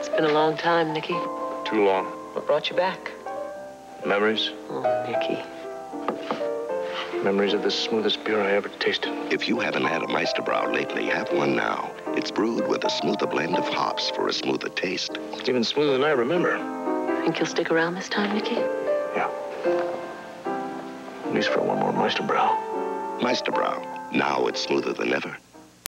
It's been a long time, Nicky. Too long. What brought you back? Memories. Oh, Nicky. Memories of the smoothest beer I ever tasted. If you haven't had a Meister Brau lately, have one now. It's brewed with a smoother blend of hops for a smoother taste. It's even smoother than I remember. Think you'll stick around this time, Nicky? Yeah. At least for one more Meister Brau. Meister Brau. Now it's smoother than ever.